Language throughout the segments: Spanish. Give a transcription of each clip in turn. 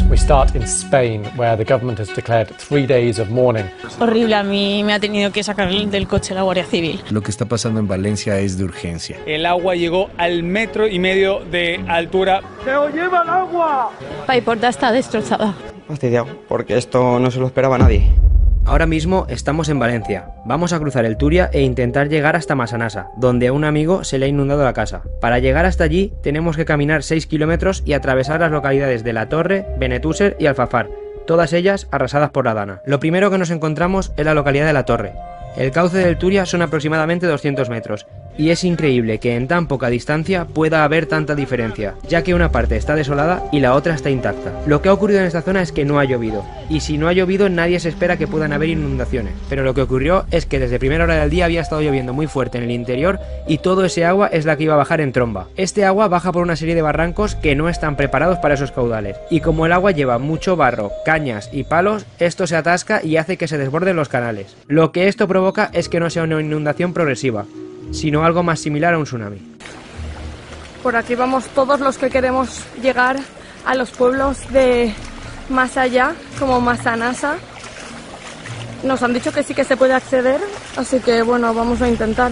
We start in Spain, where the government has declared 3 days of mourning. Horrible, a mí me ha tenido que sacar del coche la Guardia Civil. Lo que está pasando en Valencia es de urgencia. El agua llegó al 1,5 metros de altura. ¡Se os lleva el agua! Paiporta está destrozada. Fastidiado, porque esto no se lo esperaba nadie. Ahora mismo estamos en Valencia. Vamos a cruzar el Turia e intentar llegar hasta Massanassa, donde a un amigo se le ha inundado la casa. Para llegar hasta allí tenemos que caminar 6 kilómetros y atravesar las localidades de La Torre, Benetússer y Alfafar, todas ellas arrasadas por la Dana. Lo primero que nos encontramos es la localidad de La Torre. El cauce del Turia son aproximadamente 200 metros, y es increíble que en tan poca distancia pueda haber tanta diferencia, ya que una parte está desolada y la otra está intacta. Lo que ha ocurrido en esta zona es que no ha llovido, y si no ha llovido nadie se espera que puedan haber inundaciones, pero lo que ocurrió es que desde primera hora del día había estado lloviendo muy fuerte en el interior y todo ese agua es la que iba a bajar en tromba. Este agua baja por una serie de barrancos que no están preparados para esos caudales, y como el agua lleva mucho barro, cañas y palos, esto se atasca y hace que se desborden los canales. Lo que esto provoca es que no sea una inundación progresiva, sino algo más similar a un tsunami. Por aquí vamos todos los que queremos llegar a los pueblos de más allá, como Massanassa. Nos han dicho que sí que se puede acceder, así que bueno, vamos a intentar.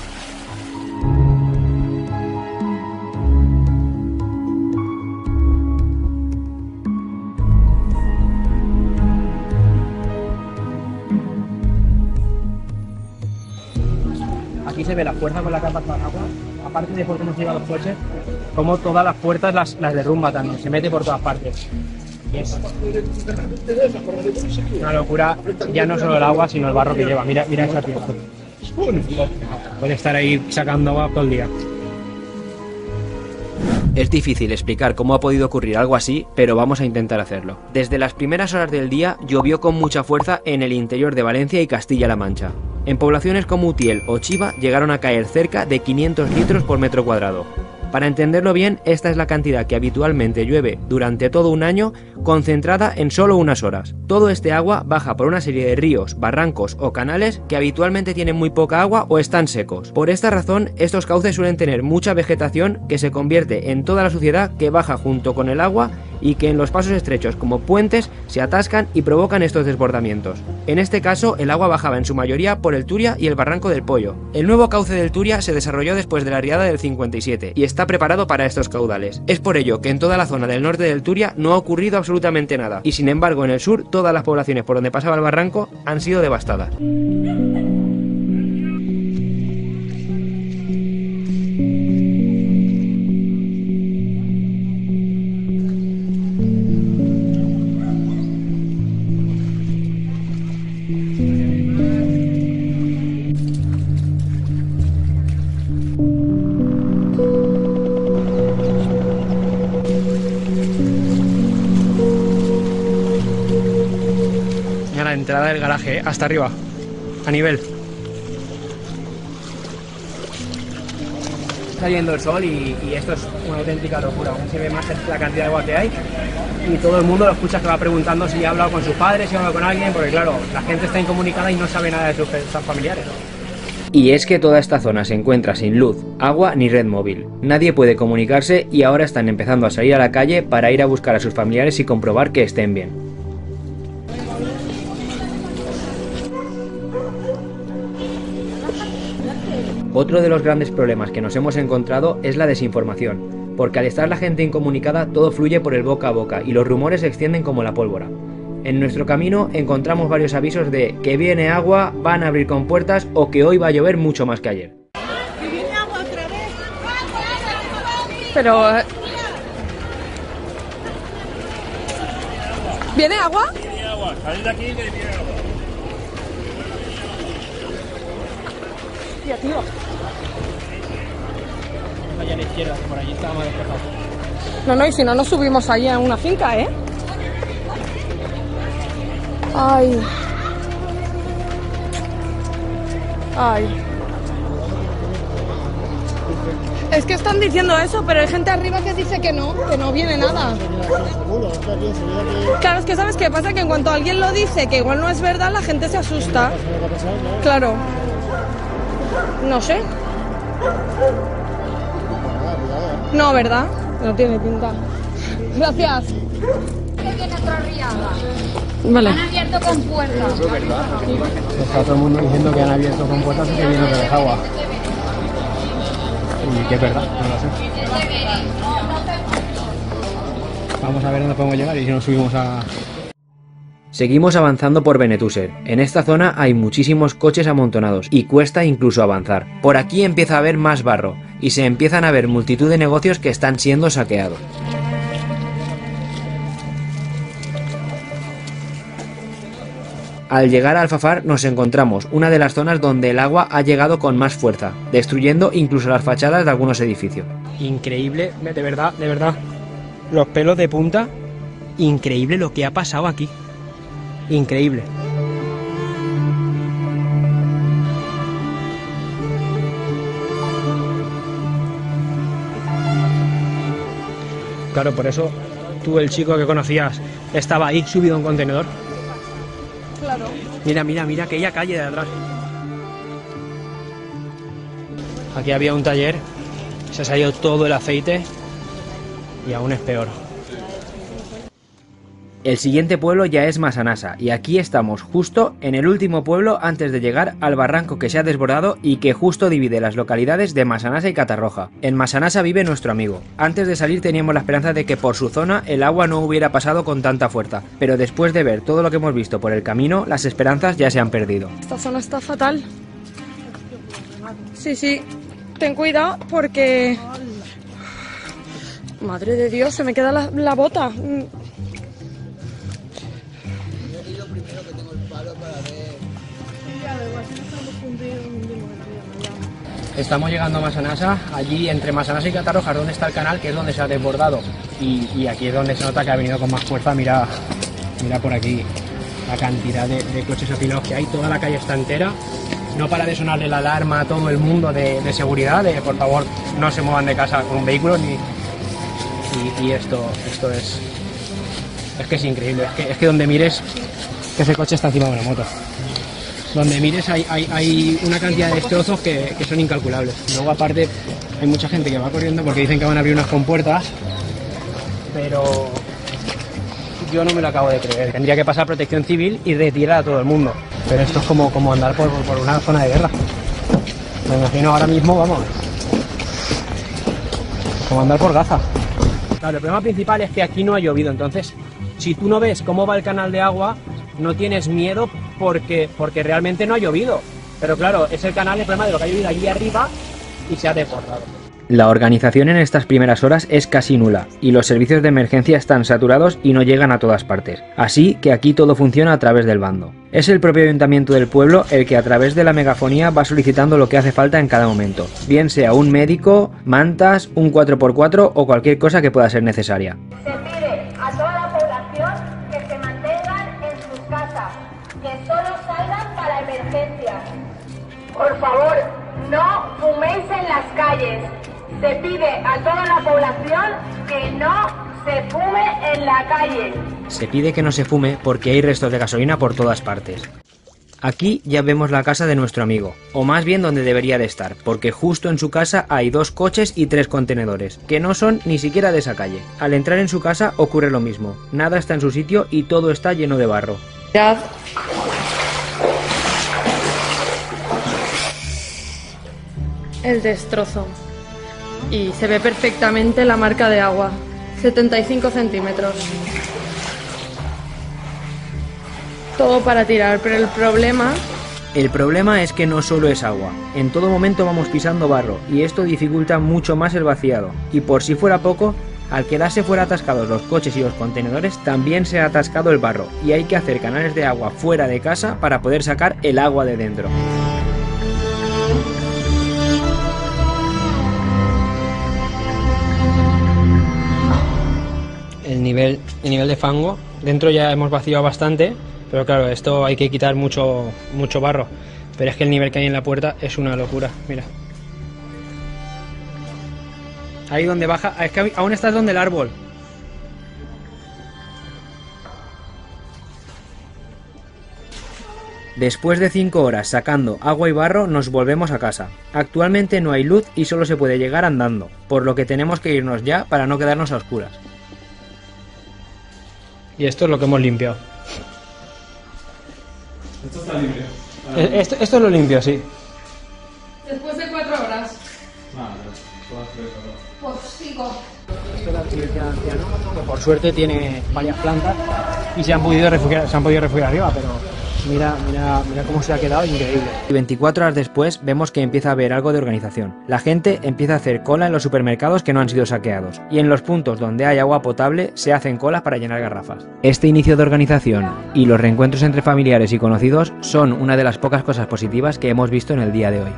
Aquí se ve la fuerza con la que ha pasado el agua, aparte de porque hemos llegado los coches, como todas las puertas las derrumba también, se mete por todas partes. Y es una locura, ya no solo el agua, sino el barro que lleva. Mira esa pieza. Puede estar ahí sacando agua todo el día. Es difícil explicar cómo ha podido ocurrir algo así, pero vamos a intentar hacerlo. Desde las primeras horas del día llovió con mucha fuerza en el interior de Valencia y Castilla-La Mancha. En poblaciones como Utiel o Chiva llegaron a caer cerca de 500 litros por metro cuadrado. Para entenderlo bien, esta es la cantidad que habitualmente llueve durante todo un año, concentrada en solo unas horas. Todo este agua baja por una serie de ríos, barrancos o canales que habitualmente tienen muy poca agua o están secos. Por esta razón, estos cauces suelen tener mucha vegetación que se convierte en toda la suciedad que baja junto con el agua y que en los pasos estrechos como puentes se atascan y provocan estos desbordamientos. En este caso, el agua bajaba en su mayoría por el Turia y el Barranco del Pollo. El nuevo cauce del Turia se desarrolló después de la riada del 57 y está preparado para estos caudales. Es por ello que en toda la zona del norte del Turia no ha ocurrido absolutamente nada, y sin embargo en el sur todas las poblaciones por donde pasaba el barranco han sido devastadas. La entrada del garaje, hasta arriba, a nivel. Está yendo el sol y esto es una auténtica locura. Aún se ve más la cantidad de agua que hay y todo el mundo lo escucha que va preguntando si ha hablado con sus padres, si ha hablado con alguien, porque claro, la gente está incomunicada y no sabe nada de sus familiares. Y es que toda esta zona se encuentra sin luz, agua ni red móvil. Nadie puede comunicarse y ahora están empezando a salir a la calle para ir a buscar a sus familiares y comprobar que estén bien. Otro de los grandes problemas que nos hemos encontrado es la desinformación, porque al estar la gente incomunicada todo fluye por el boca a boca y los rumores se extienden como la pólvora. En nuestro camino encontramos varios avisos de que viene agua, van a abrir compuertas o que hoy va a llover mucho más que ayer. ¿Viene agua otra vez? Pero... ¿viene agua? Viene agua, salid de aquí que viene agua. Hostia, tío. Allá a la izquierda, que por allí estaba más despejado. No, y si no nos subimos allí a una finca, ¿eh? Ay. Ay. Es que están diciendo eso, pero hay gente arriba que dice que no viene nada. Claro, es que ¿sabes qué pasa? Que en cuanto alguien lo dice, que igual no es verdad, la gente se asusta. Claro. No sé. No, ¿verdad? No tiene pinta. Gracias. aquí en otra riada. Vale. Han abierto con puertas. Está todo el mundo diciendo que han abierto con puertas y que viene de agua. Y que es verdad, no lo sé. Vamos a ver dónde podemos llegar y si nos subimos a... Seguimos avanzando por Benetúser. En esta zona hay muchísimos coches amontonados y cuesta incluso avanzar. Por aquí empieza a haber más barro y se empiezan a ver multitud de negocios que están siendo saqueados. Al llegar a Alfafar nos encontramos una de las zonas donde el agua ha llegado con más fuerza, destruyendo incluso las fachadas de algunos edificios. Increíble, de verdad, los pelos de punta, increíble lo que ha pasado aquí. Increíble. Claro, por eso tú, el chico que conocías, estaba ahí subido a un contenedor. Claro. Mira aquella calle de atrás. Aquí había un taller, se ha salido todo el aceite y aún es peor. El siguiente pueblo ya es Masanasa y aquí estamos justo en el último pueblo antes de llegar al barranco que se ha desbordado y que justo divide las localidades de Masanasa y Catarroja. En Masanasa vive nuestro amigo. Antes de salir teníamos la esperanza de que por su zona el agua no hubiera pasado con tanta fuerza, pero después de ver todo lo que hemos visto por el camino, las esperanzas ya se han perdido. Esta zona está fatal. Sí, ten cuidado porque... Madre de Dios, se me queda la bota. Estamos llegando a Masanasa, allí entre Masanasa y Catarroja, donde está el canal, que es donde se ha desbordado. Y aquí es donde se nota que ha venido con más fuerza. Mira por aquí la cantidad de coches apilados que hay, toda la calle está entera. No para de sonarle la alarma a todo el mundo de seguridad, de por favor no se muevan de casa con un vehículo, y esto es que es increíble, es que donde mires, que ese coche está encima de una moto. Donde mires hay una cantidad de destrozos que son incalculables. Luego aparte hay mucha gente que va corriendo porque dicen que van a abrir unas compuertas, pero yo no me lo acabo de creer. Tendría que pasar Protección Civil y retirar a todo el mundo. Pero esto es como andar por una zona de guerra. Me imagino ahora mismo, vamos, como andar por Gaza. Claro, el problema principal es que aquí no ha llovido, entonces si tú no ves cómo va el canal de agua, no tienes miedo porque realmente no ha llovido. Pero claro, es el canal, el problema de lo que ha llovido allí arriba y se ha desbordado. La organización en estas primeras horas es casi nula y los servicios de emergencia están saturados y no llegan a todas partes. Así que aquí todo funciona a través del bando. Es el propio ayuntamiento del pueblo el que a través de la megafonía va solicitando lo que hace falta en cada momento, bien sea un médico, mantas, un 4x4 o cualquier cosa que pueda ser necesaria. Se pide a toda la población que se mantengan en sus casas, que solo salgan para emergencias. Por favor, no fuméis en las calles. Se pide a toda la población que no se fume en la calle. Se pide que no se fume porque hay restos de gasolina por todas partes. Aquí ya vemos la casa de nuestro amigo, o más bien donde debería de estar, porque justo en su casa hay 2 coches y 3 contenedores, que no son ni siquiera de esa calle. Al entrar en su casa ocurre lo mismo, nada está en su sitio y todo está lleno de barro. Mirad. El destrozo. Y se ve perfectamente la marca de agua, 75 centímetros. Todo para tirar, pero el problema es que no solo es agua, en todo momento vamos pisando barro y esto dificulta mucho más el vaciado. Y por si fuera poco, al quedarse fuera atascados los coches y los contenedores, también se ha atascado el barro y hay que hacer canales de agua fuera de casa para poder sacar el agua de dentro. El nivel de fango, dentro ya hemos vaciado bastante, pero claro, esto hay que quitar mucho barro, pero es que el nivel que hay en la puerta es una locura, mira. Ahí donde baja, es que aún estás donde el árbol. Después de 5 horas sacando agua y barro nos volvemos a casa. Actualmente no hay luz y solo se puede llegar andando, por lo que tenemos que irnos ya para no quedarnos a oscuras. Y esto es lo que hemos limpiado. Esto está limpio. Esto es lo limpio, sí. Después de 4 horas. Pues sigo. Esto es la residencia de ancianos, que por suerte tiene varias plantas y se han podido refugiar arriba, pero mira cómo se ha quedado, increíble. Y 24 horas después vemos que empieza a haber algo de organización. La gente empieza a hacer cola en los supermercados que no han sido saqueados, y en los puntos donde hay agua potable se hacen colas para llenar garrafas. Este inicio de organización y los reencuentros entre familiares y conocidos son una de las pocas cosas positivas que hemos visto en el día de hoy.